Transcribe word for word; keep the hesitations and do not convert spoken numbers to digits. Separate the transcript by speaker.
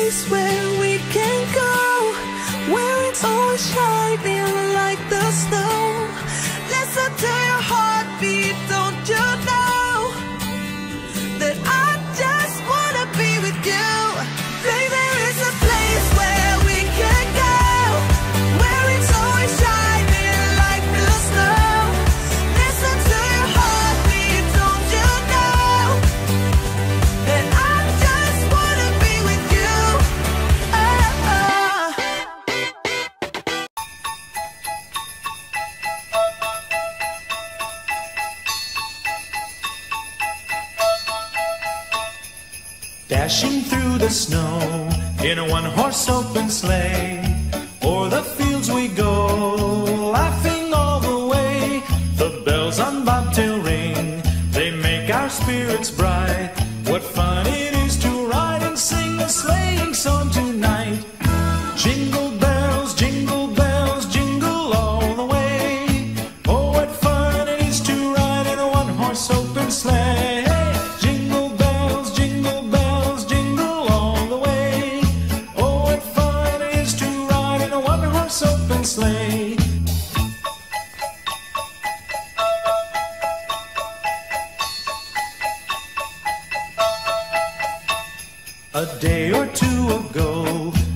Speaker 1: place where we can go, where it's always shining like the snow. Listen to your heartbeat, don't you know that I just wanna be with you? Baby, there is a place where we can go, where it's always shining like the snow. Listen to your heartbeat, don't you know that I just wanna be with you? Oh, oh.
Speaker 2: Dashing through the snow in a one-horse open sleigh, o'er the fields we go, laughing all the way. The bells on bobtail ring, they make our spirits bright. What fun it is to ride and sing a sleighing song tonight. Jingle bells, jingle bells, jingle all the way. Oh, what fun it is to ride in a one-horse open sleigh. Jingle bells, jingle bells, jingle all the way. Oh, what fun it is to ride in a one-horse open sleigh. A day or two ago,